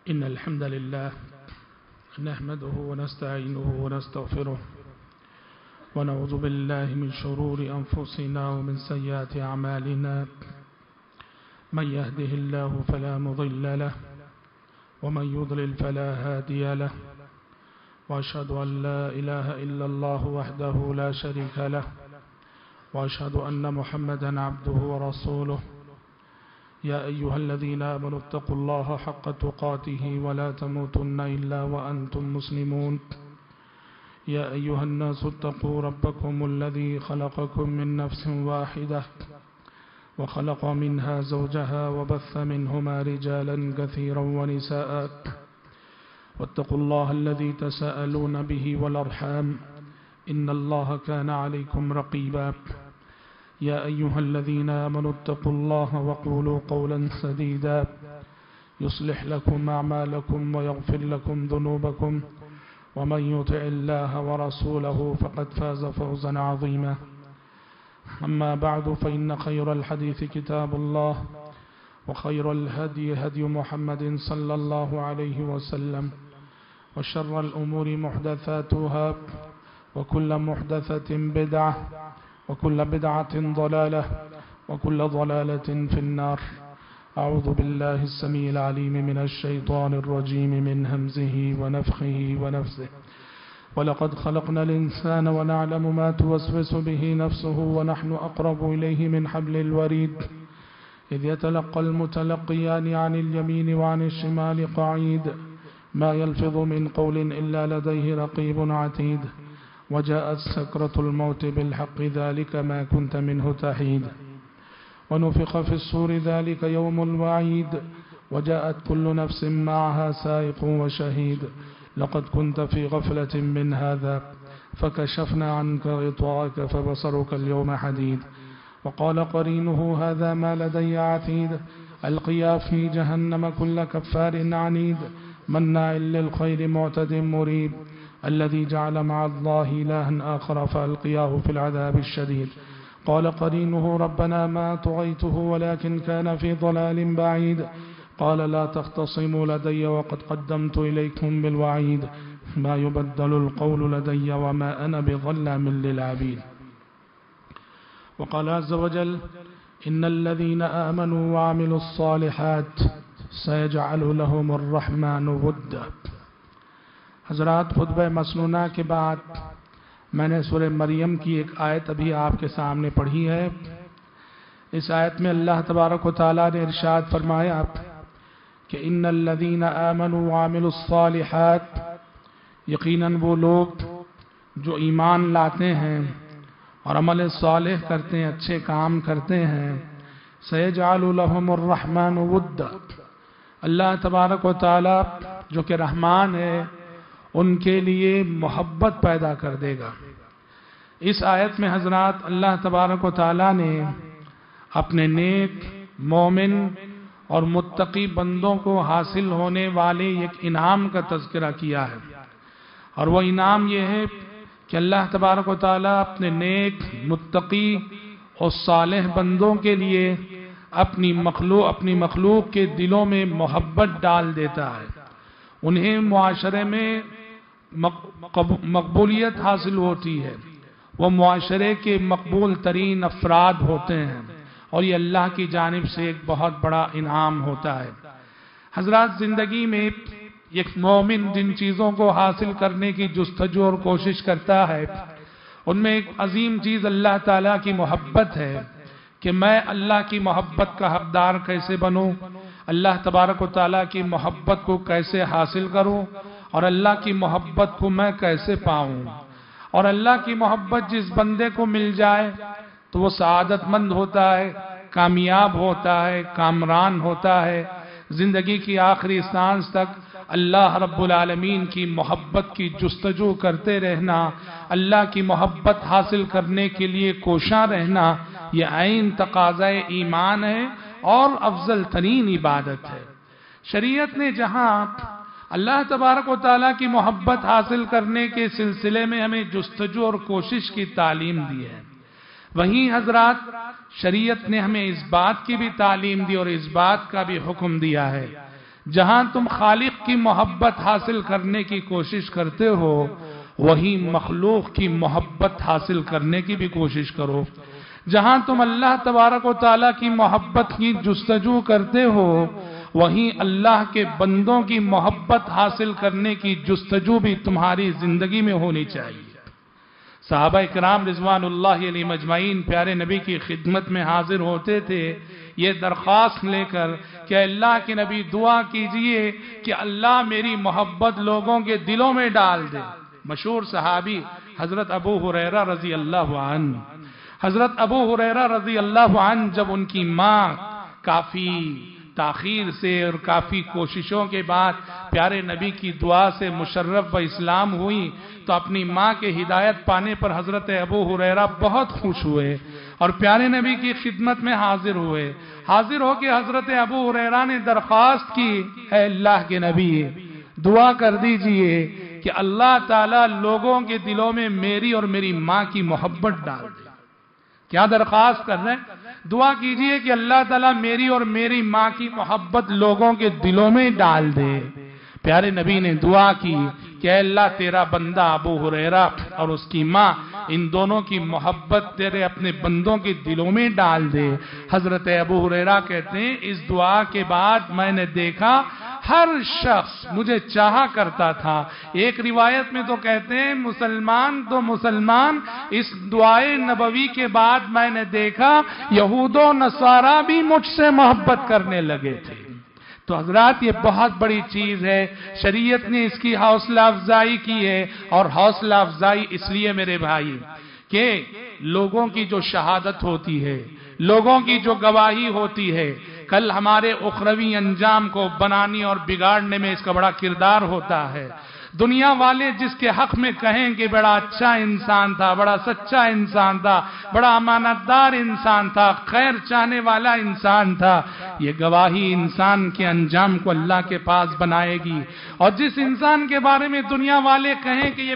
إن الحمد لله نحمده ونستعينه ونستغفره ونعوذ بالله من شرور أنفسنا ومن سيئات أعمالنا من يهده الله فلا مضل له ومن يضلل فلا هادي له وأشهد أن لا إله إلا الله وحده لا شريك له وأشهد أن محمدا عبده ورسوله يا أيها الذين آمنوا اتقوا الله حق تقاته ولا تموتن إلا وأنتم مسلمون يا أيها الناس اتقوا ربكم الذي خلقكم من نفس واحدة وخلق منها زوجها وبث منهما رجالا كثيرا ونساء واتقوا الله الذي تساءلون به والأرحام إن الله كان عليكم رقيبا يا أيها الذين آمنوا اتقوا الله وقولوا قولا سديدا يصلح لكم أعمالكم ويغفر لكم ذنوبكم ومن يطع الله ورسوله فقد فاز فوزا عظيما أما بعد فإن خير الحديث كتاب الله وخير الهدي هدي محمد صلى الله عليه وسلم وشر الأمور محدثاتها وكل محدثة بدعة وكل بدعة ضلالة وكل ضلالة في النار أعوذ بالله السميع العليم من الشيطان الرجيم من همزه ونفخه ونفسه ولقد خلقنا الإنسان ونعلم ما توسوس به نفسه ونحن أقرب إليه من حبل الوريد إذ يتلقى المتلقيان عن اليمين وعن الشمال قعيد ما يلفظ من قول إلا لديه رقيب عتيد وجاءت سكرة الموت بالحق ذلك ما كنت منه تحيد ونفخ في الصور ذلك يوم الوعيد وجاءت كل نفس معها سائق وشهيد لقد كنت في غفلة من هذا فكشفنا عنك غطاءك فبصرك اليوم حديد وقال قرينه هذا ما لدي عتيد ألقيا في جهنم كل كفار عنيد مناع للخير معتد مريب الذي جعل مع الله إلها آخر فألقياه في العذاب الشديد قال قرينه ربنا ما طغيته ولكن كان في ضلال بعيد قال لا تختصموا لدي وقد قدمت إليكم بالوعيد ما يبدل القول لدي وما أنا بظلام للعبيد وقال عز وجل إن الذين آمنوا وعملوا الصالحات سيجعل لهم الرحمن ودا حضرات خطبہ مسنونہ کے بعد میں نے سورہ مریم کی ایک آیت ابھی آپ کے سامنے پڑھی ہے. اس آیت میں اللہ تبارک و تعالیٰ نے ارشاد فرمایا کہ ان الذین آمنوا وعملوا الصالحات، یقیناً وہ لوگ جو ایمان لاتے ہیں اور عمل صالح کرتے ہیں، اچھے کام کرتے ہیں، سیجعل لهم الرحمن ودا، اللہ تبارک و تعالیٰ جو کہ رحمان ہے ان کے لیے محبت پیدا کر دے گا. اس آیت میں حضرات اللہ تبارک و تعالیٰ نے اپنے نیک، مومن اور متقی بندوں کو حاصل ہونے والے ایک انعام کا تذکرہ کیا ہے، اور وہ انعام یہ ہے کہ اللہ تبارک و تعالیٰ اپنے نیک، متقی اور صالح بندوں کے لیے اپنی مخلوق کے دلوں میں محبت ڈال دیتا ہے. انہیں معاشرے میں مقبولیت حاصل ہوتی ہے، وہ معاشرے کے مقبول ترین افراد ہوتے ہیں، اور یہ اللہ کی جانب سے ایک بہت بڑا انعام ہوتا ہے. حضرات زندگی میں ایک مومن جن چیزوں کو حاصل کرنے کی جستجو اور کوشش کرتا ہے، ان میں ایک عظیم چیز اللہ تعالیٰ کی محبت ہے کہ میں اللہ کی محبت کا حقدار کیسے بنوں، اللہ تبارک و تعالیٰ کی محبت کو کیسے حاصل کروں، اور اللہ کی محبت کو میں کیسے پاؤں. اور اللہ کی محبت جس بندے کو مل جائے تو وہ سعادت مند ہوتا ہے، کامیاب ہوتا ہے، کامران ہوتا ہے. زندگی کی آخری سانس تک اللہ رب العالمین کی محبت کی جستجو کرتے رہنا، اللہ کی محبت حاصل کرنے کے لیے کوشاں رہنا، یہ عین تقاضۂ ایمان ہے اور افضل ترین عبادت ہے. شریعت نے جہاں اللہ تبارک و تعالیٰ کی محبت حاصل کرنے کے سلسلے میں ہمیں جستجو اور کوشش کی تعلیم دی ہے، وہیں حضرات شریعت نے ہمیں اس بات کی بھی تعلیم دی اور اس بات کا بھی حکم دیا ہے جہاں تم خالق کی محبت حاصل کرنے کی کوشش کرتے ہو وہیں مخلوق کی محبت حاصل کرنے کی بھی کوشش کرو۔ جہاں تم اللہ تبارک و تعالیٰ کی محبت کی جستجو کرتے ہو وہیں اللہ کے بندوں کی محبت حاصل کرنے کی جستجو بھی تمہاری زندگی میں ہونی چاہیے۔ صحابہ اکرام رضوان اللہ علیہ مجمعین پیارے نبی کی خدمت میں حاضر ہوتے تھے یہ درخواست لے کر کہ اللہ کے نبی دعا کیجئے کہ اللہ میری محبت لوگوں کے دلوں میں ڈال دے۔ مشہور صحابی حضرت ابو ہریرہ رضی اللہ عنہ، حضرت ابو ہریرہ رضی اللہ عنہ جب ان کی ماں کافی تاخیر سے اور کافی کوششوں کے بعد پیارے نبی کی دعا سے مشرف و اسلام ہوئی تو اپنی ماں کے ہدایت پانے پر حضرت ابو ہریرہ بہت خوش ہوئے اور پیارے نبی کی خدمت میں حاضر ہوئے۔ حاضر ہو کے حضرت ابو ہریرہ نے درخواست کی، اے اللہ کے نبی دعا کر دیجئے کہ اللہ تعالیٰ لوگوں کے دلوں میں میری اور میری ماں کی محبت ڈال دے۔ کیا درخواست کر رہے ہیں؟ دعا کیجئے کہ اللہ تعالیٰ میری اور میری ماں کی محبت لوگوں کے دلوں میں ڈال دے۔ پیارے نبی نے دعا کی کہ اے اللہ تیرا بندہ ابو ہریرہ اور اس کی ماں ان دونوں کی محبت تیرے اپنے بندوں کے دلوں میں ڈال دے۔ حضرت ابو ہریرہ کہتے ہیں اس دعا کے بعد میں نے دیکھا ہر شخص مجھے چاہا کرتا تھا۔ ایک روایت میں تو کہتے ہیں مسلمان تو مسلمان، اس دعائے نبوی کے بعد میں نے دیکھا یہود و نصارہ بھی مجھ سے محبت کرنے لگے تھے۔ تو حضرات یہ بہت بڑی چیز ہے، شریعت نے اس کی حوصلہ افزائی کی ہے، اور حوصلہ افزائی اس لیے میرے بھائی کہ لوگوں کی جو شہادت ہوتی ہے، لوگوں کی جو گواہی ہوتی ہے، کل ہمارے اخروی انجام کو بنانے اور بگاڑنے میں اس کا بڑا کردار ہوتا ہے۔ دنیا والے جس کے حق میں کہیں کہ بڑا اچھا انسان تھا، بڑا سچا انسان تھا، بڑا امانتدار انسان تھا، خیر چاہنے والا انسان تھا، یہ گواہی انسان کے انجام کو اللہ کے پاس بنائے گی۔ اور جس انسان کے بارے میں دنیا والے کہیں کہ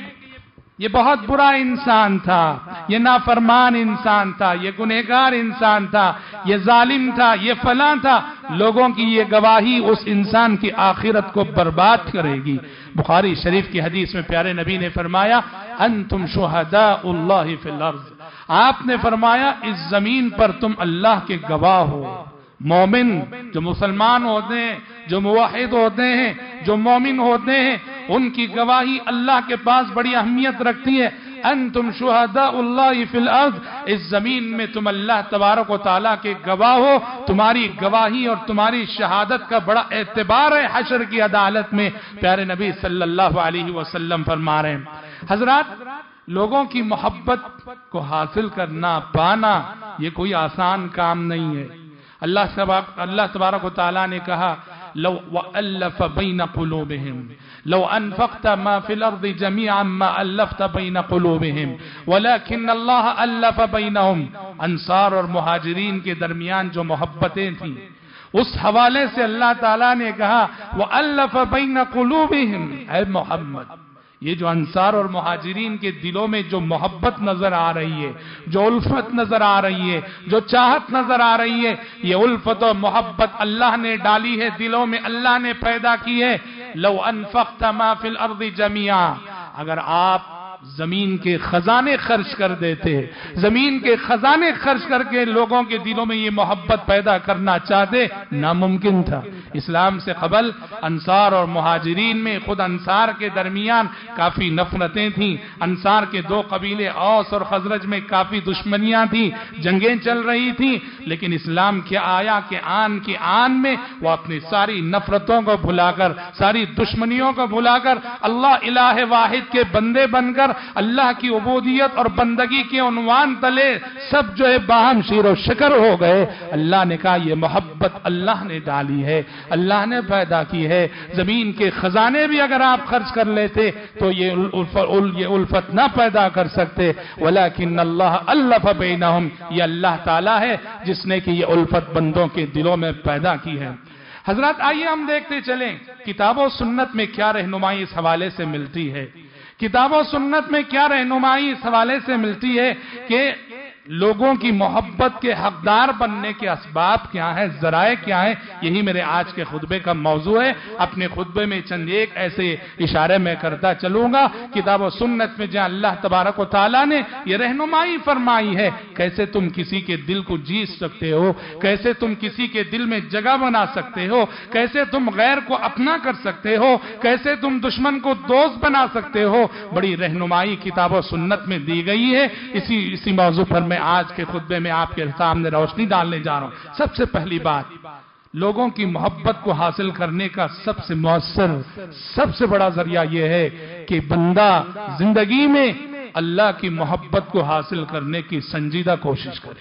یہ بہت برا انسان تھا، یہ نافرمان انسان تھا، یہ گنہگار انسان تھا، یہ ظالم تھا، یہ فلاں تھا، لوگوں کی یہ گواہی اس انسان کی آخرت کو برباد کرے گی۔ بخاری شریف کی حدیث میں پیارے نبی نے فرمایا انتم شہداء اللہ فی الارض، آپ نے فرمایا اس زمین پر تم اللہ کے گواہ ہو۔ مومن جو مسلمان ہوتے ہیں، جو موحد ہوتے ہیں، جو مومن ہوتے ہیں، ان کی گواہی اللہ کے پاس بڑی اہمیت رکھتی ہے۔ انتم شہداء اللہ فی الارض، اس زمین میں تم اللہ تبارک و تعالیٰ کے گواہ ہو، تمہاری گواہی اور تمہاری شہادت کا بڑا اعتبار ہے حشر کی عدالت میں، پیارے نبی صلی اللہ علیہ وسلم فرما رہے ہیں۔ حضرات لوگوں کی محبت کو حاصل کرنا، پانا، یہ کوئی آسان کام نہیں ہے۔ اللہ تبارک و تعالیٰ نے کہا لو وَأَلَّفَ بَيْنَ قُلُوبِهِمْ لو انفقت ما في الارض جميعا ما الفت بين قلوبهم ولكن الله الف بينهم۔ انصار اور مہاجرین کے درمیان جو محبتیں تھیں اس حوالے سے اللہ تعالیٰ نے کہا وَأَلَّفَ بَيْنَ قُلُوبِهِمْ، اے محمد یہ جو انصار اور مہاجرین کے دلوں میں جو محبت نظر آ رہی ہے، جو الفت نظر آ رہی ہے، جو چاہت نظر آ رہی ہے، یہ الفت و محبت اللہ نے ڈالی ہے دلوں میں، اللہ نے پیدا کی ہے۔ لو انفقت ما فی الارض جميعا، اگر آپ زمین کے خزانے خرچ کر دیتے، زمین کے خزانے خرچ کر کے لوگوں کے دلوں میں یہ محبت پیدا کرنا چاہتے، ناممکن تھا۔ اسلام سے قبل انصار اور مہاجرین میں خود انصار کے درمیان کافی نفرتیں تھیں، انصار کے دو قبیلے اوس اور خزرج میں کافی دشمنیاں تھیں، جنگیں چل رہی تھیں، لیکن اسلام کیا آیا کہ آن کی آن میں وہ اپنی ساری نفرتوں کو بھلا کر، ساری دشمنیوں کو بھلا کر اللہ الہ واحد کے بندے بن کر اللہ کی عبودیت اور بندگی کے عنوان تلے سب جو ہے باہم شیر و شکر ہو گئے۔ اللہ نے کہا یہ محبت اللہ نے ڈالی ہے، اللہ نے پیدا کی ہے۔ زمین کے خزانے بھی اگر آپ خرچ کر لیتے تو یہ الفت نہ پیدا کر سکتے، ولیکن اللہ الف بینہم، یہ اللہ تعالیٰ ہے جس نے کہ یہ الفت بندوں کے دلوں میں پیدا کی ہے۔ حضرات آئیے ہم دیکھتے چلیں کتاب و سنت میں کیا رہنمائی اس حوالے سے ملتی ہے۔ کتاب و سنت میں کیا رہنمائی اس حوالے سے ملتی ہے کہ لوگوں کی محبت کے حقدار بننے کے اسباب کیا ہیں، ذرائع کیا ہیں، یہی میرے آج کے خطبے کا موضوع ہے۔ اپنے خطبے میں چند ایک ایسے اشارے میں کرتا چلوں گا۔ کتاب و سنت میں جہاں اللہ تبارک و تعالیٰ نے یہ رہنمائی فرمائی ہے کیسے تم کسی کے دل کو جیت سکتے ہو، کیسے تم کسی کے دل میں جگہ بنا سکتے ہو، کیسے تم غیر کو اپنا کر سکتے ہو، کیسے تم دشمن کو دوست بنا سکتے ہو، بڑی رہنمائی کتاب و سنت میں دی گئی ہے۔ اسی موضوع پر میں آج کے خطبے میں آپ کے سامنے روشنی ڈالنے جا رہا ہوں۔ سب سے پہلی بات، لوگوں کی محبت کو حاصل کرنے کا سب سے مؤثر، سب سے بڑا ذریعہ یہ ہے کہ بندہ زندگی میں اللہ کی محبت کو حاصل کرنے کی سنجیدہ کوشش کرے۔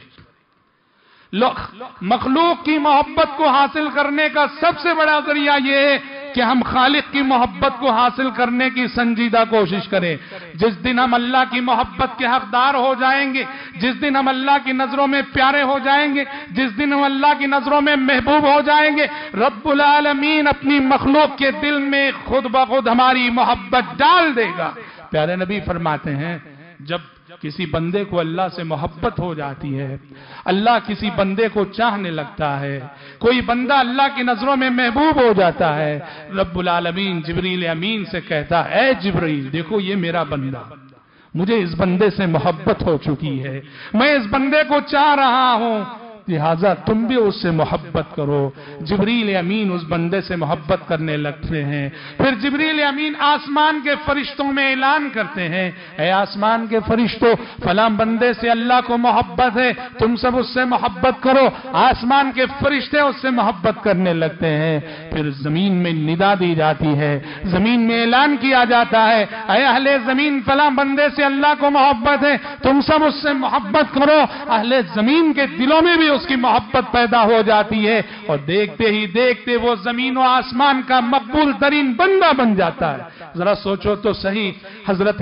مخلوق کی محبت کو حاصل کرنے کا سب سے بڑا ذریعہ یہ ہے کہ ہم خالق کی محبت کو حاصل کرنے کی سنجیدہ کوشش کریں۔ جس دن ہم اللہ کی محبت کے حقدار ہو جائیں گے، جس دن ہم اللہ کی نظروں میں پیارے ہو جائیں گے، جس دن ہم اللہ کی نظروں میں محبوب ہو جائیں گے، رب العالمین اپنی مخلوق کے دل میں خود بخود ہماری محبت ڈال دے گا۔ پیارے نبی فرماتے ہیں جب کسی بندے کو اللہ سے محبت ہو جاتی ہے، اللہ کسی بندے کو چاہنے لگتا ہے، کوئی بندہ اللہ کی نظروں میں محبوب ہو جاتا ہے، رب العالمین جبریل امین سے کہتا ہے اے جبریل دیکھو یہ میرا بندہ، مجھے اس بندے سے محبت ہو چکی ہے، میں اس بندے کو چاہ رہا ہوں، لہذا تم بھی اس سے محبت کرو۔ جبریل امین اس بندے سے محبت کرنے لگتے ہیں۔ پھر جبریل امین آسمان کے فرشتوں میں اعلان کرتے ہیں اے آسمان کے فرشتوں فلاں بندے سے اللہ کو محبت ہے، تم سب اس سے محبت کرو۔ آسمان کے فرشتے اس سے محبت کرنے لگتے ہیں۔ پھر زمین میں ندا دی جاتی ہے، زمین میں اعلان کیا جاتا ہے اے اہل زمین فلاں بندے سے اللہ کو محبت ہے، تم سب اس سے محبت کرو۔ اہل زمین کے دلوں میں بھی اس کی محبت پیدا ہو جاتی ہے اور دیکھتے ہی دیکھتے وہ زمین و آسمان کا مقبول ترین بندہ بن جاتا ہے۔ ذرا سوچو تو صحیح، حضرات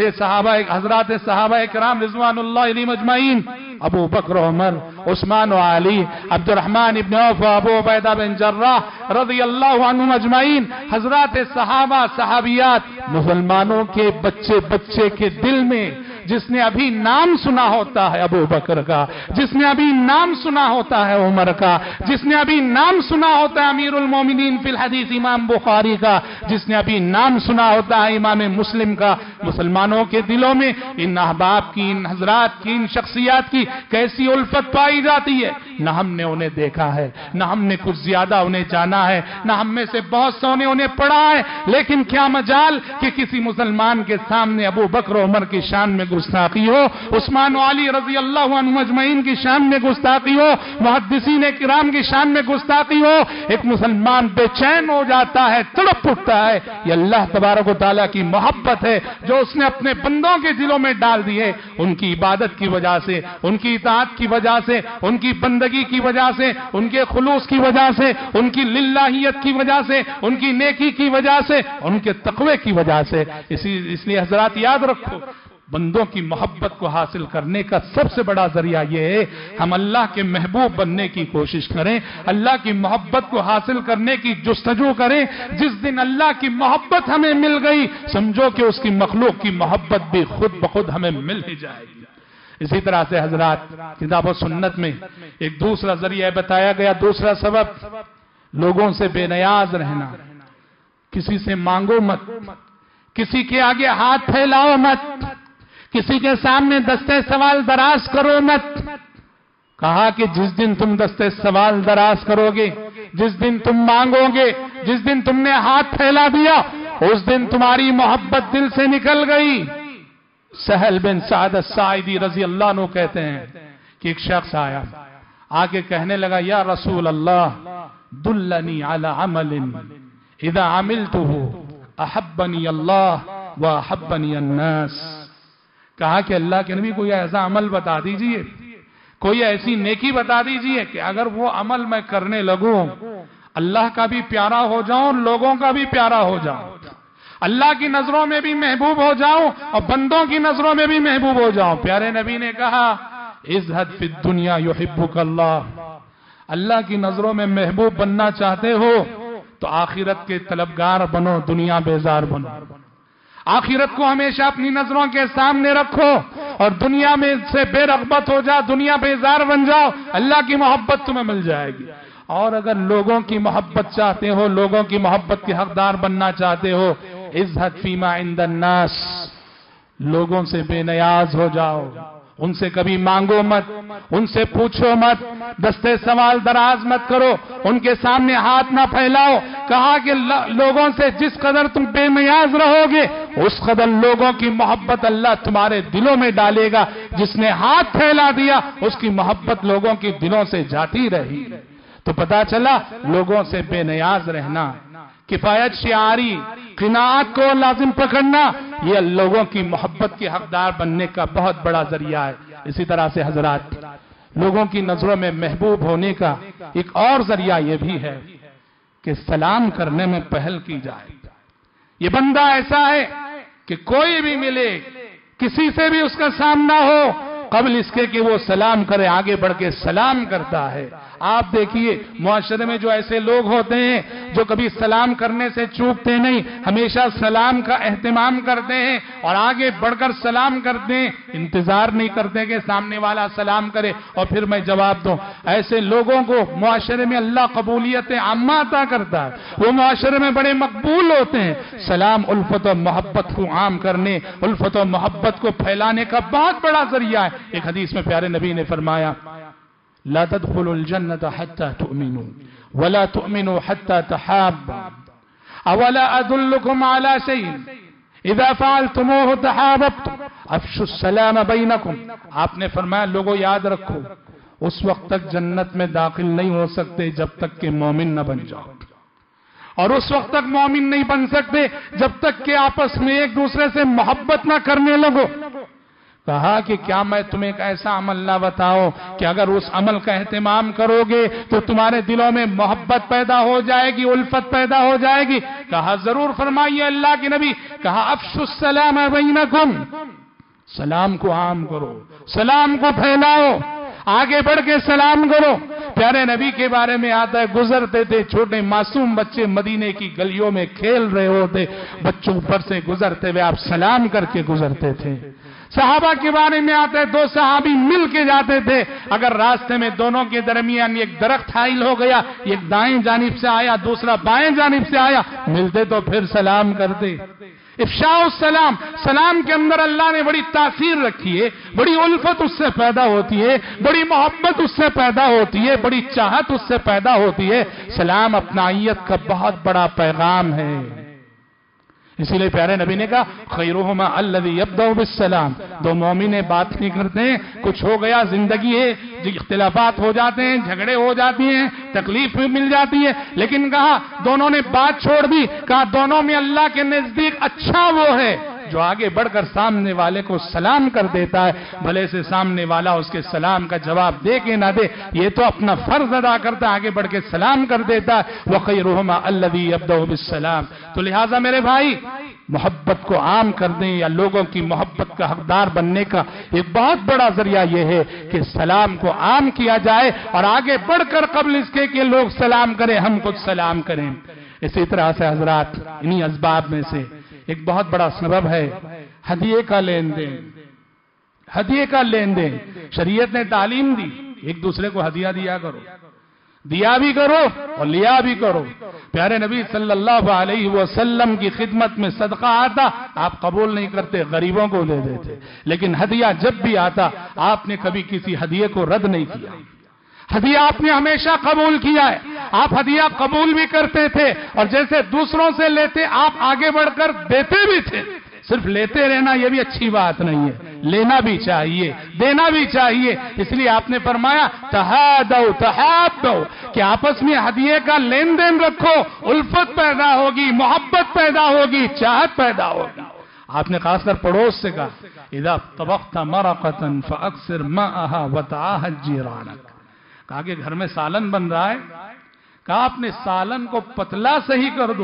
صحابہ کرام رضوان اللہ علیہم اجمعین، ابو بکر عمر عثمان و علی، عبد الرحمن ابن عوف ابو عبیدہ بن جراح رضی اللہ عنہم اجمعین، حضرات صحابہ صحابیات، مسلمانوں کے بچے کے دل میں جس نے ابھی نام سنا ہوتا ہے ابو بکر کا، جس نے ابھی نام سنا ہوتا ہے عمر کا، جس نے ابھی نام سنا ہوتا ہے امیر المومنین فی الحدیث امام بخاری کا، جس نے ابھی نام سنا ہوتا ہے امام مسلم کا، مسلمانوں کے دلوں میں ان احباب کی، ان حضرات کی، ان شخصیات کی کیسی الفت پائی جاتی ہے۔ نہ ہم نے انہیں دیکھا ہے، نہ ہم نے کچھ زیادہ انہیں جانا ہے، نہ ہم میں سے بہت سو نے انہیں پڑھا ہے، لیکن کیا مجال کہ کسی مسلمان کے سامنے ابو بکر عمر کی شان میں گستاخی ہو، عثمان و علی رضی اللہ عنہ اجمعین کی شان میں گستاخی ہو، محدثین کرام کی شان میں گستاخی ہو، ایک مسلمان بے چین ہو جاتا ہے، تڑپ اٹھتا ہے۔ یہ اللہ تبارک و تعالیٰ کی محبت ہے جو اس نے اپنے بندوں کے دلوں میں ڈال دی ہے، ان کی عبادت کی وجہ سے، ان کی اطاعت کی وجہ سے، ان کی بندگی کی وجہ سے، ان کے خلوص کی وجہ سے، ان کی للہیت کی وجہ سے، ان کی نیکی کی وجہ سے، ان کے تقوی کی وجہ سے۔ اس لیے حضرات یاد رکھو، بندوں کی محبت کو حاصل کرنے کا سب سے بڑا ذریعہ یہ ہے ہم اللہ کے محبوب بننے کی کوشش کریں، اللہ کی محبت کو حاصل کرنے کی جستجو کریں۔ جس دن اللہ کی محبت ہمیں مل گئی سمجھو کہ اس کی مخلوق کی محبت بھی خود بخود ہمیں مل ہی جائے گی۔ اسی طرح سے حضرات کتاب و سنت میں ایک دوسرا ذریعہ بتایا گیا، دوسرا سبب لوگوں سے بے نیاز رہنا، کسی سے مانگو مت، کسی کے آگے ہاتھ پھیلاؤ مت، کسی کے سامنے دستے سوال دراز کرو مت۔ کہا کہ جس دن تم دستے سوال دراز کرو گے، جس دن تم مانگو گے، جس دن تم نے ہاتھ پھیلا دیا، اس دن تمہاری محبت دل سے نکل گئی۔ سہل بن سعد الساعدی رضی اللہ عنہ کہتے ہیں کہ ایک شخص آیا، آگے کہنے لگا یا رسول اللہ دلنی علی عمل اذا عملته احبنی اللہ واحبنی الناس۔ کہا کہ اللہ کے نبی کوئی ایسا عمل بتا دیجئے، کوئی ایسی نیکی بتا دیجئے کہ اگر وہ عمل میں کرنے لگوں اللہ کا بھی پیارا ہو جاؤں اور لوگوں کا بھی پیارا ہو جاؤں، اللہ کی نظروں میں بھی محبوب ہو جاؤں اور بندوں کی نظروں میں بھی محبوب ہو جاؤں۔ پیارے نبی نے کہا ازہد فی الدنیا یحبک اللہ، اللہ کی نظروں میں محبوب بننا چاہتے ہو تو آخرت کے طلبگار بنو، دنیا بیزار بنو۔ آخرت کو ہمیشہ اپنی نظروں کے سامنے رکھو اور دنیا میں سے بے رغبت ہو جاؤ، دنیا بیزار بن جاؤ، اللہ کی محبت تمہیں مل جائے گی۔ اور اگر لوگوں کی محبت چاہتے ہو، لوگوں کی محبت کے حقدار بننا چاہتے ہو، ازہد فیما عند الناس، لوگوں سے بے نیاز ہو جاؤ، ان سے کبھی مانگو مت، ان سے پوچھو مت، دستے سوال دراز مت کرو، ان کے سامنے ہاتھ نہ پھیلاؤ۔ کہا کہ لوگوں سے جس قدر تم بے نیاز رہو گے اس قدر لوگوں کی محبت اللہ تمہارے دلوں میں ڈالے گا۔ جس نے ہاتھ پھیلا دیا اس کی محبت لوگوں کے دلوں سے جاتی رہی۔ تو پتا چلا لوگوں سے بے نیاز رہنا، کفایت شعاری، قناعت کو لازم پکڑنا، یہ لوگوں کی محبت کے حقدار بننے کا بہت بڑا ذریعہ ہے۔ اسی طرح سے حضرات، لوگوں کی نظروں میں محبوب ہونے کا ایک اور ذریعہ یہ بھی ہے کہ سلام کرنے میں پہل کی جائے۔ یہ بندہ ایسا ہے کہ کوئی بھی ملے، کسی سے بھی اس کا سامنا ہو، قبل اس کے کہ وہ سلام کرے آگے بڑھ کے سلام کرتا ہے۔ آپ دیکھیے معاشرے میں جو ایسے لوگ ہوتے ہیں جو کبھی سلام کرنے سے چوکتے نہیں، ہمیشہ سلام کا اہتمام کرتے ہیں اور آگے بڑھ کر سلام کرتے ہیں، انتظار نہیں کرتے کہ سامنے والا سلام کرے اور پھر میں جواب دوں۔ ایسے لوگوں کو معاشرے میں اللہ قبولیت عامہ عطا کرتا ہے، وہ معاشرے میں بڑے مقبول ہوتے ہیں۔ سلام الفت و محبت کو عام کرنے، الفت و محبت کو پھیلانے کا بہت بڑا ذریعہ ہے۔ ایک حدیث میں پیارے نبی نے فرمایا، لا تدخلوا الجنة حتى تؤمنوا ولا تؤمنوا حتى تحابوا اولا ادلكم على شيء اذا فعلتموه تحاببتم افشوا السلام بينكم۔ آپ نے فرمایا لوگوں یاد رکھو، اس وقت تک جنت میں داخل نہیں ہو سکتے جب تک کہ مومن نہ بن جاؤ، اور اس وقت تک مومن نہیں بن سکتے جب تک کہ آپس میں ایک دوسرے سے محبت نہ کرنے لگو۔ کہا کہ کیا میں تمہیں ایک ایسا عمل نہ بتاؤں کہ اگر اس عمل کا اہتمام کرو گے تو تمہارے دلوں میں محبت پیدا ہو جائے گی، الفت پیدا ہو جائے گی؟ کہا ضرور فرمائیے اللہ کے نبی۔ کہا افشوا السلام بینکم، سلام کو عام کرو، سلام کو پھیلاؤ، آگے بڑھ کے سلام کرو۔ پیارے نبی کے بارے میں آتا ہے گزرتے تھے چھوٹے معصوم بچے مدینے کی گلیوں میں کھیل رہے ہوتے، بچوں پر سے گزرتے ہوئے آپ سلام کر کے گزرتے تھے۔ صحابہ کے بارے میں آتا ہے دو صحابی مل کے جاتے تھے، اگر راستے میں دونوں کے درمیان ایک درخت حائل ہو گیا، ایک دائیں جانب سے آیا دوسرا بائیں جانب سے آیا، ملتے تو پھر سلام کرتے۔ افشاء السلام، سلام کے اندر اللہ نے بڑی تاثیر رکھی ہے، بڑی الفت اس سے پیدا ہوتی ہے، بڑی محبت اس سے پیدا ہوتی ہے، بڑی چاہت اس سے پیدا ہوتی ہے۔ سلام اپنائیت کا بہت بڑا پیغام ہے۔ اسی لئے پیارے نبی نے کہا خیرہما الذی یبدأ بالسلام۔ دو مومن بات نہیں کرتے ہیں، کچھ ہو گیا، زندگی ہے، اختلافات ہو جاتے ہیں، جھگڑے ہو جاتی ہیں، تکلیف بھی مل جاتی ہے، لیکن کہا دونوں نے بات چھوڑ دی، کہا دونوں میں اللہ کے نزدیک اچھا وہ ہے جو آگے بڑھ کر سامنے والے کو سلام کر دیتا ہے، بھلے سے سامنے والا اس کے سلام کا جواب دے کے نہ دے، یہ تو اپنا فرض ادا کرتا ہے، آگے بڑھ کے سلام کر دیتا ہے۔ وَخَيْرُهُمَا الَّذِي يَبْدَأُ بِالسَّلَامِ۔ تو لہٰذا میرے بھائی، محبت کو عام کرنے یا لوگوں کی محبت کا حقدار بننے کا ایک بہت بڑا ذریعہ یہ ہے کہ سلام کو عام کیا جائے اور آگے بڑھ کر قبل اس کے کہ لوگ سلام کریں ہم خود سلام کریں۔ اسی طرح سے حضرات، انہی اسباب میں سے ایک بہت بڑا سبب ہے ہدیے کا لین دین۔ ہدیے کا لین دین شریعت نے تعلیم دی، ایک دوسرے کو ہدیہ دیا کرو، دیا بھی کرو اور لیا بھی کرو۔ پیارے نبی صلی اللہ علیہ وسلم کی خدمت میں صدقہ آتا آپ قبول نہیں کرتے، غریبوں کو دے دیتے، لیکن ہدیہ جب بھی آتا آپ نے کبھی کسی ہدیے کو رد نہیں کیا، ہدیہ آپ نے ہمیشہ قبول کیا ہے۔ آپ ہدیہ قبول بھی کرتے تھے اور جیسے دوسروں سے لیتے آپ آگے بڑھ کر دیتے بھی تھے۔ صرف لیتے رہنا یہ بھی اچھی بات نہیں ہے، لینا بھی چاہیے، دینا بھی چاہیے۔ اس لیے آپ نے فرمایا تہادوا تحابوا، کہ آپس میں ہدیے کا لین دین رکھو، الفت پیدا ہوگی، محبت پیدا ہوگی، چاہت پیدا ہوگی۔ آپ نے خاص کر پڑوس سے کہا اذا طبخت مرقة فاکثر ماءها وتعاهد جيرانك، کہا کہ گھر میں سالن بن رہا ہے، کہا اپنے سالن کو پتلا صحیح کر دو،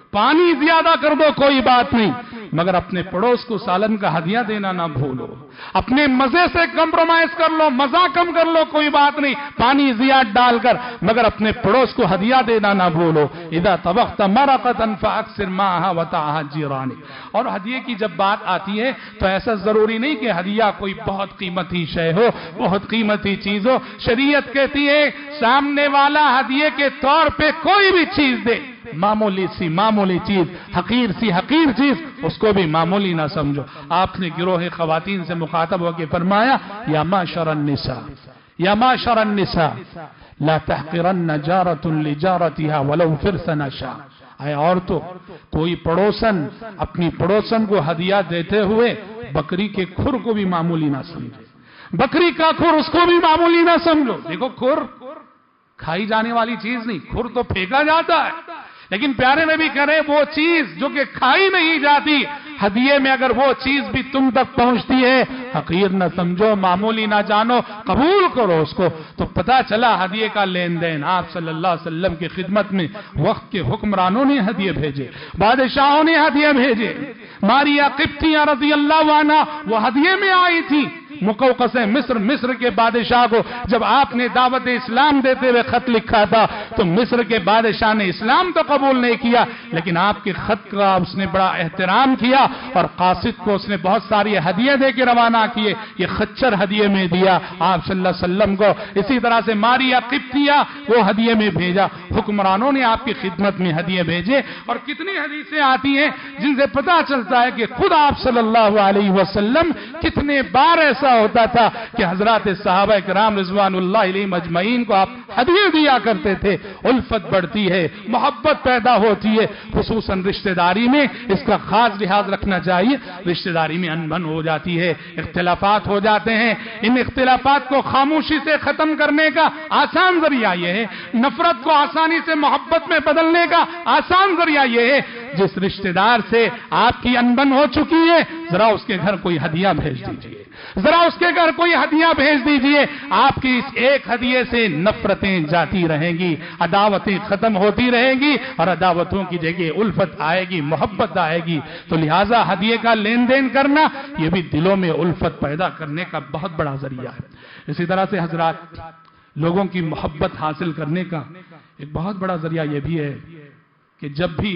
پانی زیادہ کر دو کوئی بات نہیں، مگر اپنے پڑوس کو سالن کا ہدیہ دینا نہ بھولو۔ اپنے مزے سے کمپرومائز کر لو، مزہ کم کر لو کوئی بات نہیں، پانی زیادہ ڈال کر، مگر اپنے پڑوس کو ہدیہ دینا نہ بھولو۔ اذا طبخت مرقۃ فاکثر ماءها وطعها جیرانک۔ اور ہدیے کی جب بات آتی ہے تو ایسا ضروری نہیں کہ ہدیہ کوئی بہت قیمتی شے ہو، بہت قیمتی چیز ہو۔ شریعت کہتی ہے سامنے والا ہدیے کے طور پہ کوئی بھی چیز دے، معمولی سی معمولی چیز، حقیر سی حقیر چیز، اس کو بھی معمولی نہ سمجھو۔ آپ نے گروہ خواتین سے مخاطب ہو کے فرمایا یا معشر النساء، یا معشر النساء لا تحقرن جارۃ لجارتها ولو فرس نشا۔ اے عورتوں، کوئی پڑوسن اپنی پڑوسن کو ہدیہ دیتے ہوئے بکری کے کھر کو بھی معمولی نہ سمجھے، بکری کا کھر اس کو بھی معمولی نہ سمجھو۔ دیکھو کھر کھائی جانے والی چیز نہیں، کھر تو پھینکا جاتا ہے، لیکن پیارے نبی کہہ رہے وہ چیز جو کہ کھائی نہیں جاتی، ہدیے میں اگر وہ چیز بھی تم تک پہنچتی ہے، حقیر نہ سمجھو، معمولی نہ جانو، قبول کرو اس کو۔ تو پتا چلا ہدیے کا لین دین۔ آپ صلی اللہ علیہ وسلم کی خدمت میں وقت کے حکمرانوں نے ہدیے بھیجے، بادشاہوں نے ہدیے بھیجے۔ ماریہ قبطیہ رضی اللہ عنہا وہ ہدیے میں آئی تھی۔ مقوقس مصر کے بادشاہ کو جب آپ نے دعوت اسلام دیتے ہوئے خط لکھا تھا تو مصر کے بادشاہ نے اسلام تو قبول نہیں کیا، لیکن آپ کے خط کا اس نے بڑا احترام کیا اور قاصد کو اس نے بہت ساری ہدیے دے کے روانہ کیے۔ یہ خچر ہدیے میں دیا آپ صلی اللہ علیہ وسلم کو۔ اسی طرح سے ماریہ قبطیہ وہ ہدیے میں بھیجا۔ حکمرانوں نے آپ کی خدمت میں ہدیے بھیجے، اور کتنی حدیثیں آتی ہیں جن سے پتا چلتا ہے کہ خود آپ صلی اللہ علیہ وسلم کتنے بار ایسا ہوتا تھا کہ حضرات صحابہ کرام رضوان اللہ علیہم اجمعین کو آپ ہدیے دیا کرتے تھے۔ الفت بڑھتی ہے، محبت پیدا ہوتی ہے، خصوصاً رشتہ داری میں اس کا خاص لحاظ رکھنا چاہیے۔ رشتہ داری میں انبن ہو جاتی ہے، اختلافات ہو جاتے ہیں، ان اختلافات کو خاموشی سے ختم کرنے کا آسان ذریعہ یہ ہے، نفرت کو آسانی سے محبت میں بدلنے کا آسان ذریعہ یہ ہے، جس رشتہ دار سے آپ کی انبن ہو چکی ہے ذرا اس کے گھر کوئی ہدیہ بھیج دیجئے، ذرا اس کے گھر کوئی ہدیہ بھیج دیجئے۔ آپ کی اس ایک ہدیے سے نفرتیں جاتی رہیں گی، عداوتیں ختم ہوتی رہیں گی، اور عداوتوں کی جگہ الفت آئے گی، محبت آئے گی۔ تو لہٰذا ہدیے کا لین دین کرنا یہ بھی دلوں میں الفت پیدا کرنے کا بہت بڑا ذریعہ ہے۔ اسی طرح سے حضرات، لوگوں کی محبت حاصل کرنے کا ایک بہت بڑا ذریعہ یہ بھی ہے کہ جب بھی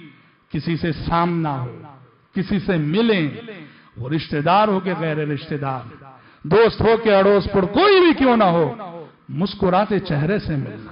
کسی سے سامنا ہو، کسی سے ملیں، وہ رشتہ دار ہو کے غیر رشتہ دار، دوست ہو کے اڑوس پڑ کوئی بھی کیوں نہ ہو، مسکراتے چہرے سے ملنا۔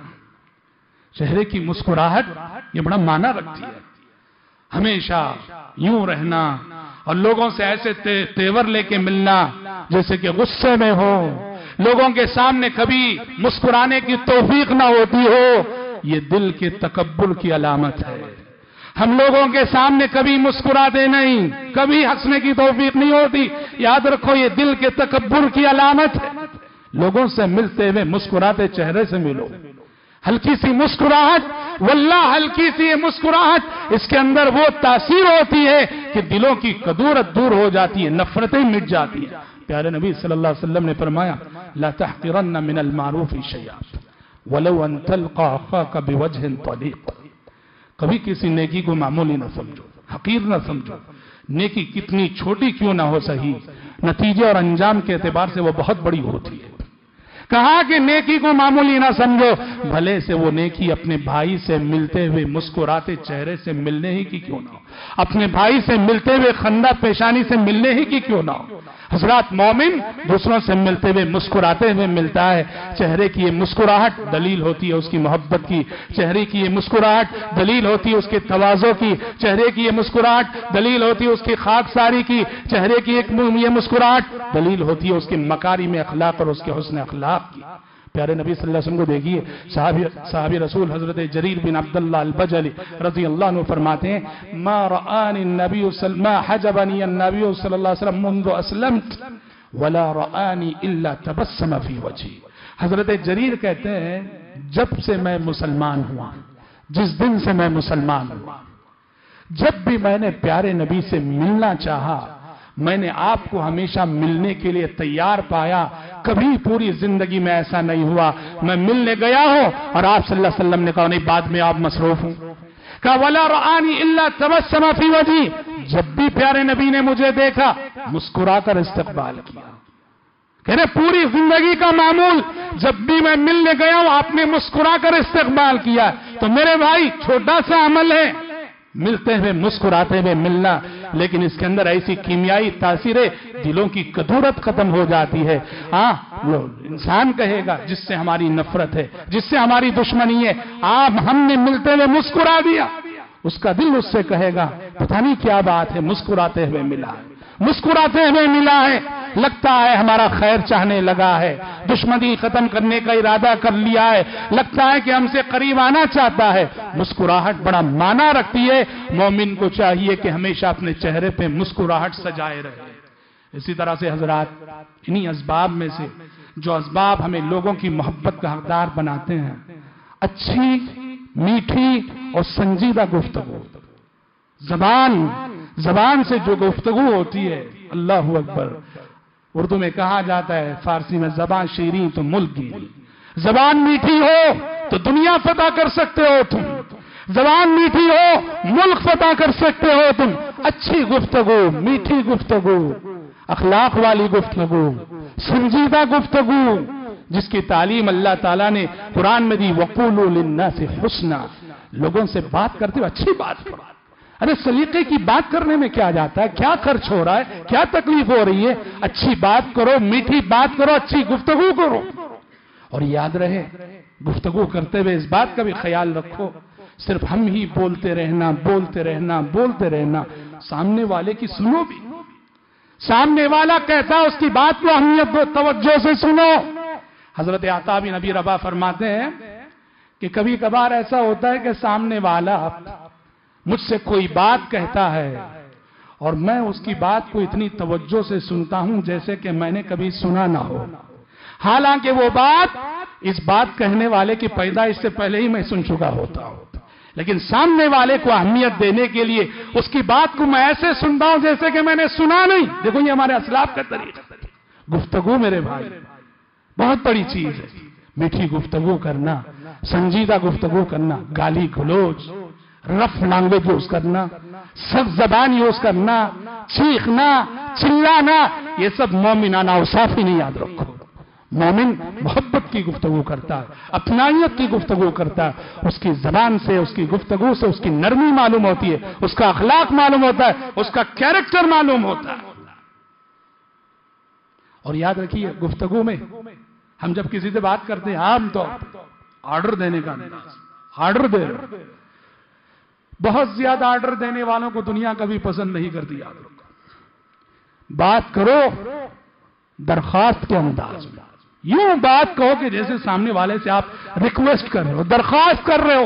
چہرے کی مسکراہٹ یہ بڑا معنی رکھتی ہے۔ ہمیشہ یوں رہنا اور لوگوں سے ایسے تیور لے کے ملنا جیسے کہ غصے میں ہو، لوگوں کے سامنے کبھی مسکرانے کی توفیق نہ ہوتی ہو، یہ دل کے تکبر کی علامت ہے۔ ہم لوگوں کے سامنے کبھی مسکراتے نہیں، کبھی ہنسنے کی توفیق نہیں ہوتی، یاد رکھو یہ دل کے تکبر کی علامت ہے۔ لوگوں سے ملتے ہوئے مسکراتے چہرے سے ملو، ہلکی سی مسکراہٹ، واللہ ہلکی سی مسکراہٹ، اس کے اندر وہ تاثیر ہوتی ہے کہ دلوں کی کدورت دور ہو جاتی ہے، نفرتیں مٹ جاتی ہیں۔ پیارے نبی صلی اللہ علیہ وسلم نے فرمایا لا تحقرن من المعروف شیئا ولو ان تلقى اخاك بوجه طليق۔ کبھی کسی نیکی کو معمولی نہ سمجھو، حقیر نہ سمجھو، نیکی کتنی چھوٹی کیوں نہ ہو صحیح، نتیجے اور انجام کے اعتبار سے وہ بہت بڑی ہوتی ہے۔ کہا کہ نیکی کو معمولی نہ سمجھو، بھلے سے وہ نیکی اپنے بھائی سے ملتے ہوئے مسکراتے چہرے سے ملنے ہی کی کیوں نہ ہو، اپنے بھائی سے ملتے ہوئے خندہ پیشانی سے ملنے ہی کی کیوں نہ ہو۔ حضرات، مومن دوسروں سے ملتے ہوئے مسکراتے ہوئے ملتا ہے۔ چہرے کی یہ مسکراہٹ دلیل ہوتی ہے اس کی محبت کی، چہرے کی یہ مسکراہٹ دلیل ہوتی ہے اس کے تواضع کی، چہرے کی یہ مسکراہٹ دلیل ہوتی ہے اس کی خاکساری کی، چہرے کی یہ مسکراہٹ دلیل ہوتی ہے اس کے مکارم اخلاق اور اس کے حسن اخلاق کی۔ پیارے نبی صلی اللہ علیہ وسلم کو دیکھیے، صحابی رسول حضرت جریر بن عبداللہ البجلی رضی اللہ عنہ فرماتے ہیں ما رآنی النبی ما حجبنی النبی صلی اللہ علیہ وسلم منذ اسلمت ولا رآنی الا تبسم فی وجہی۔ حضرت جریر کہتے ہیں جب سے میں مسلمان ہوا، جس دن سے میں مسلمان ہوا، جب بھی میں نے پیارے نبی سے ملنا چاہا، میں نے آپ کو ہمیشہ ملنے کے لیے تیار پایا۔ کبھی پوری زندگی میں ایسا نہیں ہوا میں ملنے گیا ہوں اور آپ صلی اللہ علیہ وسلم نے کہا نہیں بعد میں آپ مصروف ہوں۔ کہا ولا رآنی الا تبسم فی وجہی، جب بھی پیارے نبی نے مجھے دیکھا مسکرا کر استقبال کیا. کہنے پوری زندگی کا معمول جب بھی میں ملنے گیا ہوں آپ نے مسکرا کر استقبال کیا. تو میرے بھائی چھوٹا سا عمل ہے ملتے ہوئے مسکراتے ہوئے ملنا، لیکن اس کے اندر ایسی کیمیائی تاثیریں دلوں کی کدورت ختم ہو جاتی ہے. ہاں انسان کہے گا جس سے ہماری نفرت ہے، جس سے ہماری دشمنی ہے، آپ ہم نے ملتے ہوئے مسکرا دیا، اس کا دل اس سے کہے گا پتہ نہیں کیا بات ہے، مسکراتے ہوئے ملا ہے، مسکراتے ہوئے ملا ہے، لگتا ہے ہمارا خیر چاہنے لگا ہے، دشمنی ختم کرنے کا ارادہ کر لیا ہے، لگتا ہے کہ ہم سے قریب آنا چاہتا ہے. مسکراہٹ بڑا معنی رکھتی ہے. مومن کو چاہیے کہ ہمیشہ اپنے چہرے پہ مسکراہٹ سجائے رہے. اسی طرح سے حضرات انہی اسباب میں سے جو اسباب ہمیں لوگوں کی محبت کا حقدار بناتے ہیں، اچھی میٹھی اور سنجیدہ گفتگو. زبان سے جو گفتگو ہوتی ہے، اللہ اکبر. اردو میں کہا جاتا ہے، فارسی میں زبان شیریں تو ملک گیری. زبان میٹھی ہو تو دنیا فتح کر سکتے ہو تم، زبان میٹھی ہو ملک فتح کر سکتے ہو تم. اچھی گفتگو، میٹھی گفتگو، اخلاق والی گفتگو، سنجیدہ گفتگو، جس کی تعلیم اللہ تعالیٰ نے قرآن میں دی. وَقُولُوا لِلنَّاسِ حُسْنًا، لوگوں سے بات کرتے ہو اچھی بات کرو. ارے سلیقے کی بات کرنے میں کیا جاتا ہے؟ کیا خرچ ہو رہا ہے؟ کیا تکلیف ہو رہی ہے؟ اچھی بات کرو، میٹھی بات کرو، اچھی گفتگو کرو. اور یاد رہے گفتگو کرتے ہوئے اس بات کا بھی خیال رکھو، صرف ہم ہی بولتے رہنا، سامنے والے کی سنو بھی. سامنے والا کہتا ہے اس کی بات کو اہمیت دو، توجہ سے سنو. حضرت عطا بن ابی رباح فرماتے ہیں کہ کبھی کبھار ایسا ہوتا ہے کہ سامنے والا مجھ سے کوئی بات کہتا ہے اور میں اس کی بات کو اتنی توجہ سے سنتا ہوں جیسے کہ میں نے کبھی سنا نہ ہو، حالانکہ وہ بات اس بات کہنے والے کی پیدائش سے پہلے ہی میں سن چکا ہوتا ہوں. لیکن سامنے والے کو اہمیت دینے کے لیے اس کی بات کو میں ایسے سنتا ہوں جیسے کہ میں نے سنا نہیں. دیکھو یہ ہمارے اسلاف کا طریقہ. گفتگو میرے بھائی بہت بڑی چیز ہے. میٹھی گفتگو کرنا، سنجیدہ گفتگو کرنا، گالی گلوچ، رف لینگویج یوز کرنا، سخت زبان یوز کرنا، چیخنا، چلانا، یہ سب مومنانہ اوصاف ہی نہیں. یاد رکھو مومن محبت کی گفتگو کرتا ہے، اپنائیت کی گفتگو کرتا ہے. اس کی زبان سے، اس کی گفتگو سے اس کی نرمی معلوم ہوتی ہے، اس کا اخلاق معلوم ہوتا ہے، اس کا کیریکٹر معلوم ہوتا ہے. اور یاد رکھیے گفتگو میں ہم جب کسی سے بات کرتے ہیں عام طور آرڈر دینے کا انداز، آرڈر دے رہے، بہت زیادہ آرڈر دینے والوں کو دنیا کبھی پسند نہیں کرتی. یاد رکھو بات کرو درخواست کے انداز میں. یوں بات کہو کہ جیسے سامنے والے سے آپ ریکویسٹ کر رہے ہو، درخواست کر رہے ہو.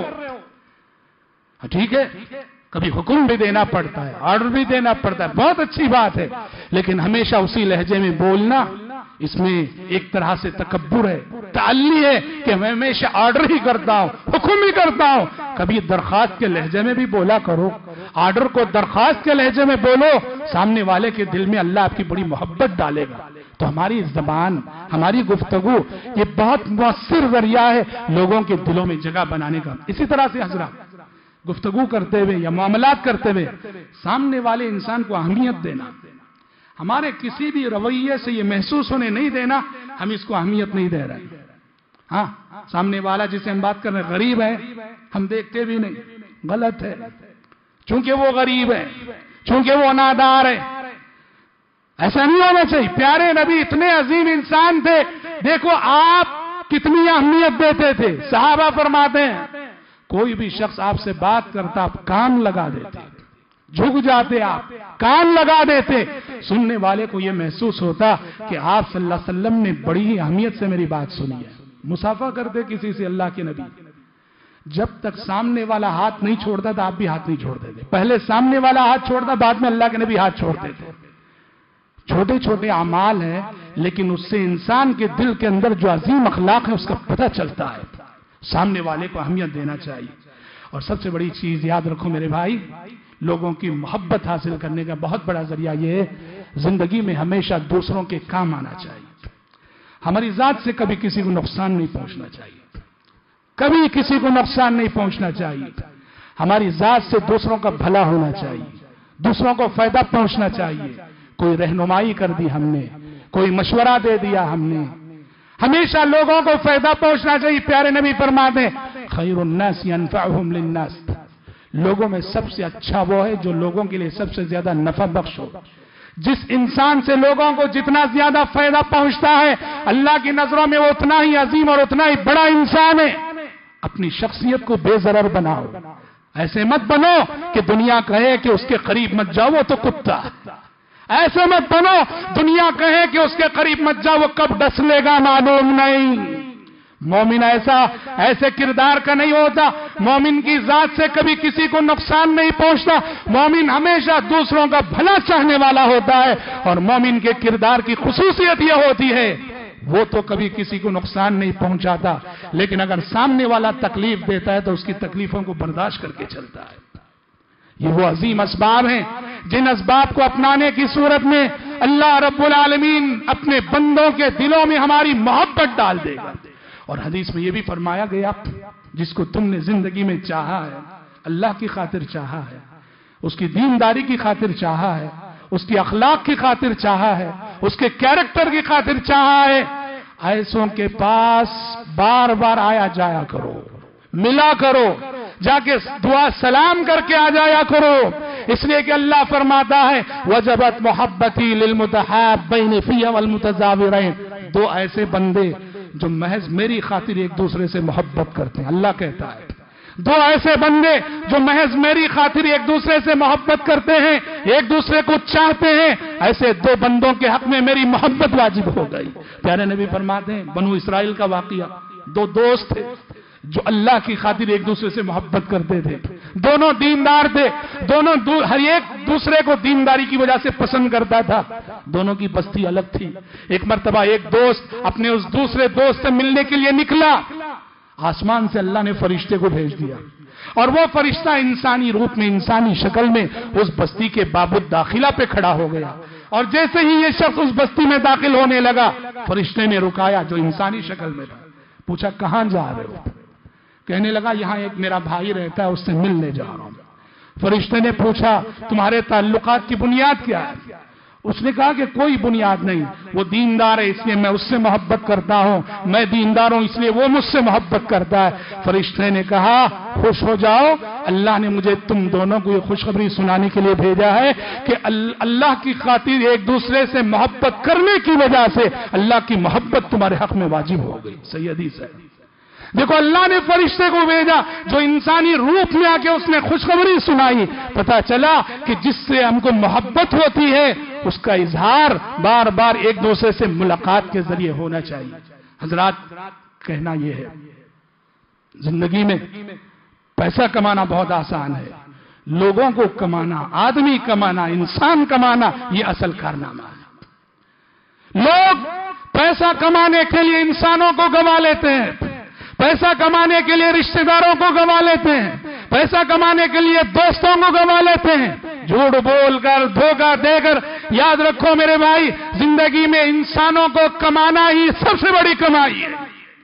ٹھیک ہے کبھی حکم بھی دینا پڑتا ہے، آرڈر بھی دینا پڑتا ہے، بہت اچھی بات ہے. لیکن ہمیشہ اسی لہجے میں بولنا، اس میں ایک طرح سے تکبر ہے، تعلی ہے کہ میں ہمیشہ آرڈر ہی کرتا ہوں، حکم ہی کرتا ہوں. کبھی درخواست کے لہجے میں بھی بولا کرو. آرڈر کو درخواست کے لہجے میں بولو، سامنے والے کے دل میں اللہ آپ کی بڑی محبت ڈالے گا. تو ہماری زبان، ہماری گفتگو یہ بہت مؤثر ذریعہ ہے لوگوں کے دلوں میں جگہ بنانے کا. اسی طرح سے حضرات گفتگو کرتے ہوئے یا معاملات کرتے ہوئے سامنے والے انسان کو اہمیت دینا. ہمارے کسی بھی رویے سے یہ محسوس ہونے نہیں دینا ہم اس کو اہمیت نہیں دے رہے. ہاں سامنے والا جسے ہم بات کر رہے ہیں غریب ہے، ہم دیکھتے بھی نہیں، غلط ہے. چونکہ وہ غریب ہے، چونکہ وہ نادار ہے، ایسا نہیں ہونا چاہیے. پیارے نبی اتنے عظیم انسان تھے، دیکھو آپ کتنی اہمیت دیتے تھے. صحابہ فرماتے ہیں کوئی بھی شخص آپ سے بات کرتا آپ کان لگا دیتے، جھک جاتے، آپ کان لگا دیتے. سننے والے کو یہ محسوس ہوتا کہ آپ صلی اللہ علیہ وسلم نے بڑی ہی اہمیت سے میری بات سنی ہے. مصافحہ کرتے کسی سے اللہ کے نبی، جب تک سامنے والا ہاتھ نہیں چھوڑتا تھا آپ بھی ہاتھ نہیں چھوڑتے تھے. پہلے سامنے والا ہاتھ چھوڑتا، بعد میں اللہ کے نبی ہاتھ چھوڑتے تھے. چھوٹے چھوٹے اعمال ہیں لیکن اس سے انسان کے دل کے اندر جو عظیم اخلاق ہے اس کا پتہ چلتا ہے. سامنے والے کو اہمیت دینا چاہیے. اور سب سے بڑی چیز یاد رکھو میرے بھائی، لوگوں کی محبت حاصل کرنے کا بہت بڑا ذریعہ یہ ہے زندگی میں ہمیشہ دوسروں کے کام آنا چاہیے. ہماری ذات سے کبھی کسی کو نقصان نہیں پہنچنا چاہیے، کبھی کسی کو نقصان نہیں پہنچنا چاہیے. ہماری ذات سے دوسروں کا بھلا ہونا چاہیے، دوسروں کو فائدہ پہنچنا چاہیے. کوئی رہنمائی کر دی ہم نے، کوئی مشورہ دے دیا ہم نے، ہمیشہ لوگوں کو فائدہ پہنچنا چاہیے. پیارے نبی فرماتے ہیں خیر الناس انفعهم للناس، لوگوں میں سب سے اچھا وہ ہے جو لوگوں کے لیے سب سے زیادہ نفع بخش ہو. جس انسان سے لوگوں کو جتنا زیادہ فائدہ پہنچتا ہے اللہ کی نظروں میں وہ اتنا ہی عظیم اور اتنا ہی بڑا انسان ہے. اپنی شخصیت کو بے ضرر بناؤ، ایسے مت بنو کہ دنیا کہے کہ اس کے قریب مت جاؤ وہ تو کتا. ایسے مت بنو دنیا کہے کہ اس کے قریب مت جاؤ وہ کب ڈس لے گا معلوم نہیں. مومن ایسے کردار کا نہیں ہوتا. مومن کی ذات سے کبھی کسی کو نقصان نہیں پہنچتا. مومن ہمیشہ دوسروں کا بھلا چاہنے والا ہوتا ہے، اور مومن کے کردار کی خصوصیت یہ ہوتی ہے وہ تو کبھی کسی کو نقصان نہیں پہنچاتا، لیکن اگر سامنے والا تکلیف دیتا ہے تو اس کی تکلیفوں کو برداشت کر کے چلتا ہے. یہ وہ عظیم اسباب ہیں جن اسباب کو اپنانے کی صورت میں اللہ رب العالمین اپنے بندوں کے دلوں میں ہماری محبت ڈال دے گا. اور حدیث میں یہ بھی فرمایا گیا جس کو تم نے زندگی میں چاہا ہے، اللہ کی خاطر چاہا ہے، اس کی دینداری کی خاطر چاہا ہے، اس کی اخلاق کی خاطر چاہا ہے، اس کے کیریکٹر کی خاطر چاہا ہے، ایسوں کے پاس بار بار آیا جایا کرو، ملا کرو، جا کے دعا سلام کر کے آ جایا کرو. اس لیے کہ اللہ فرماتا ہے وجبت محبتی للمتحابین فی والمتزاورین، دو ایسے بندے جو محض میری خاطر ایک دوسرے سے محبت کرتے ہیں. اللہ کہتا ہے دو ایسے بندے جو محض میری خاطر ایک دوسرے سے محبت کرتے ہیں، ایک دوسرے کو چاہتے ہیں، ایسے دو بندوں کے حق میں میری محبت واجب ہو گئی. پیارے نبی فرماتے ہیں بنو اسرائیل کا واقعہ، دو دوست تھے جو اللہ کی خاطر ایک دوسرے سے محبت کرتے تھے. دونوں دیندار تھے، دونوں ہر ایک دوسرے کو دینداری کی وجہ سے پسند کرتا تھا. دونوں کی بستی الگ تھی. ایک مرتبہ ایک دوست اپنے اس دوسرے دوست سے ملنے کے لیے نکلا. آسمان سے اللہ نے فرشتے کو بھیج دیا اور وہ فرشتہ انسانی روپ میں، انسانی شکل میں اس بستی کے باب الداخلہ پہ کھڑا ہو گیا. اور جیسے ہی یہ شخص اس بستی میں داخل ہونے لگا فرشتے نے رکایا جو انسانی شکل میں تھا. پوچھا کہاں جا رہے ہو؟ کہنے لگا یہاں ایک میرا بھائی رہتا ہے اس سے ملنے جا رہا ہوں. فرشتے نے پوچھا تمہارے تعلقات کی بنیاد کیا ہے؟ اس نے کہا کہ کوئی بنیاد نہیں، وہ دیندار ہے اس لیے میں اس سے محبت کرتا ہوں، میں دیندار ہوں اس لیے وہ مجھ سے محبت کرتا ہے. فرشتے نے کہا خوش ہو جاؤ، اللہ نے مجھے تم دونوں کو یہ خوشخبری سنانے کے لیے بھیجا ہے کہ اللہ کی خاطر ایک دوسرے سے محبت کرنے کی وجہ سے اللہ کی محبت تمہارے حق میں واجب ہو گئی. صحیح حدیث ہے. دیکھو اللہ نے فرشتے کو بھیجا جو انسانی روپ میں آ کے اس نے خوشخبری سنائی. پتا چلا کہ جس سے ہم کو محبت ہوتی ہے اس کا اظہار بار بار ایک دوسرے سے ملاقات کے ذریعے ہونا چاہیے. حضرات کہنا یہ ہے زندگی میں پیسہ کمانا بہت آسان ہے، لوگوں کو کمانا، آدمی کمانا، انسان کمانا یہ اصل کارنامہ ہے. لوگ پیسہ کمانے کے لیے انسانوں کو گنوا لیتے ہیں، پیسہ کمانے کے لیے رشتہ داروں کو گنوا لیتے ہیں، پیسہ کمانے کے لیے دوستوں کو گنوا لیتے ہیں، جھوٹ بول کر دھوکہ دے کر. یاد رکھو میرے بھائی زندگی میں انسانوں کو کمانا ہی سب سے بڑی کمائی ہے.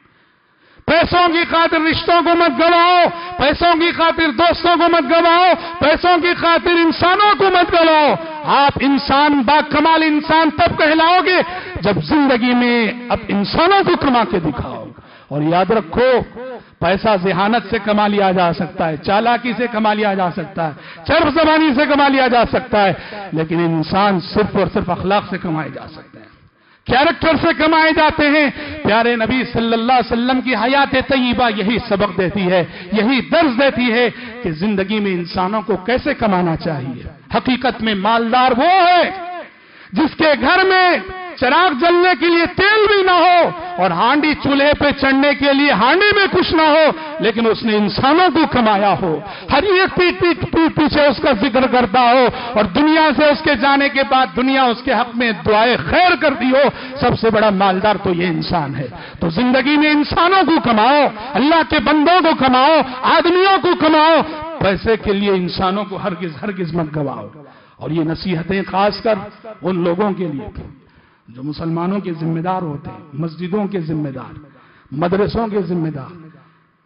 پیسوں کی خاطر رشتوں کو مت گواؤ، پیسوں کی خاطر دوستوں کو مت گواؤ، پیسوں کی خاطر انسانوں کو مت گواؤ. آپ انسان با کمال انسان تب کہلاؤ گے جب زندگی میں اب انسانوں کو کما کے دکھاؤ. اور یاد رکھو پیسہ ذہانت سے کما لیا جا سکتا ہے، چالاکی سے کما لیا جا سکتا ہے، چرب زبانی سے کما لیا جا سکتا ہے، لیکن انسان صرف اور صرف اخلاق سے کمائے جا سکتے ہیں، کیریکٹر سے کمائے جاتے ہیں. پیارے نبی صلی اللہ علیہ وسلم کی حیات طیبہ یہی سبق دیتی ہے، یہی درس دیتی ہے کہ زندگی میں انسانوں کو کیسے کمانا چاہیے. حقیقت میں مالدار وہ ہے جس کے گھر میں چراغ جلنے کے لیے تیل بھی نہ ہو اور ہانڈی چولہے پہ چڑھنے کے لیے ہانڈی میں کچھ نہ ہو، لیکن اس نے انسانوں کو کمایا ہو، ہر ایک پیٹ پیچھے اس کا ذکر کرتا ہو اور دنیا سے اس کے جانے کے بعد دنیا اس کے حق میں دعائے خیر کرتی ہو. سب سے بڑا مالدار تو یہ انسان ہے. تو زندگی میں انسانوں کو کماؤ، اللہ کے بندوں کو کماؤ، آدمیوں کو کماؤ. پیسے کے لیے انسانوں کو ہرگز مت گواؤ. اور یہ نصیحتیں خاص کر ان لوگوں کے لیے جو مسلمانوں کے ذمہ دار ہوتے ہیں، مسجدوں کے ذمہ دار، مدرسوں کے ذمہ دار.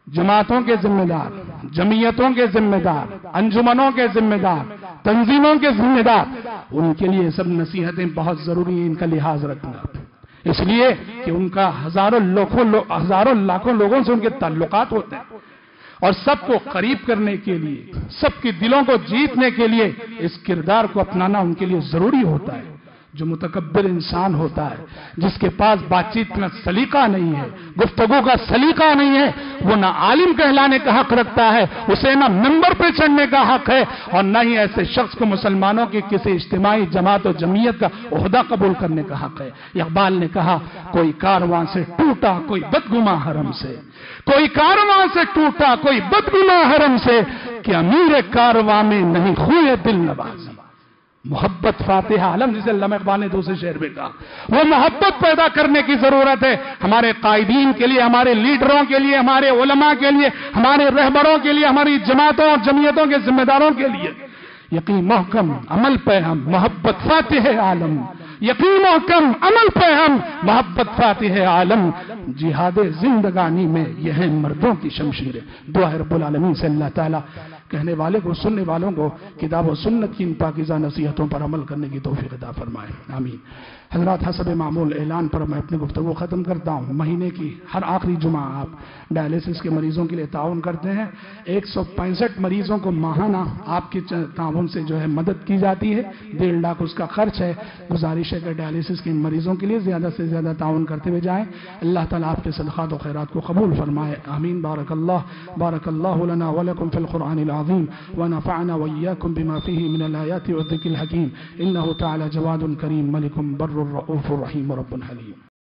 जमातों के जिम्मेदार, जमीयतों के जिम्मेदार, अंजुमनों के जिम्मेदार, तंजीमों के जिम्मेदार, उनके लिए सब नसीहतें बहुत जरूरी है इनका लिहाज रखना। इसलिए कि उनका हजारों लाखों लोगों से उनके ताल्लुकात होते हैं और सबको करीब करने के लिए, सबके दिलों को जीतने के लिए इस किरदार को अपनाना उनके लिए जरूरी होता है। जो मुतकब्बिर इंसान होता है, जिसके पास बातचीत का सलीका नहीं है, गुफ्तगू का सलीका नहीं है, वो ना आलिम कहलाने का हक रखता है, उसे ना मिंबर पे चढ़ने का हक है, और न ही ऐसे शख्स को मुसलमानों की किसी इज्तिमाई जमात और जमीयत का ओहदा कबूल करने का हक है। इकबाल ने कहा, कोई कारवां से टूटा कोई बदगुमा हरम से, कोई कारवां से टूटा कोई बदगुमा हरम से, कि अमीर कारवां में नहीं हुए दिल नवाजी। मोहब्बत फातिहा आलम, जिसे अल्लामा इकबाल ने दूसरे शेर में कहा, वो मोहब्बत पैदा करने की जरूरत है हमारे कायदीन के लिए, हमारे लीडरों के लिए, हमारे उलमा के लिए, हमारे रहबरों के लिए, हमारी जमातों और जमीयतों के जिम्मेदारों के लिए। यकीन महकम अमल पे हम, मोहब्बत फातिह आलम, यकीन महकम अमल पे हम, मोहब्बत फातिह आलम। जिहाद जिंदगानी में यह है मर्दों की शमशीरें। दुआ है रब्बुल आलमीन से अल्लाह ताला कहने वाले को, सुनने वालों को किताब और सुन्नत की इन पाकीज़ा नसीहतों पर अमल करने की तौफीक अता फरमाए, आमीन। हज़रात, हसब मामूल ऐलान पर मैं अपनी गुफ्तगू ख़त्म करता हूँ। महीने की हर आखिरी जुमा आप डायलिसिस के मरीजों के लिए ताउन करते हैं। 165 मरीजों को माहाना आपके ताउन से जो है मदद की जाती है। 1.5 लाख उसका खर्च है। गुजारिश है कि डायलिसिस के मरीजों के लिए ज़्यादा से ज़्यादा ताउन करते हुए जाएँ। अल्लाह ताला आपके सदक़ात और खैरात को कबूल फरमाए, आमीन। बारकल्लाहु लना व लकुम फ़िल क़ुरआनिल अज़ीम व नफ़अना व इय्याकुम बिमा फ़ीही मिनल आयाति व ज़िक्रिल हकीम। इन्नहु तआला जवादुन करीम मलिकुम बर्रुर रऊफ़ुर रहीम रब्बुल हलीम।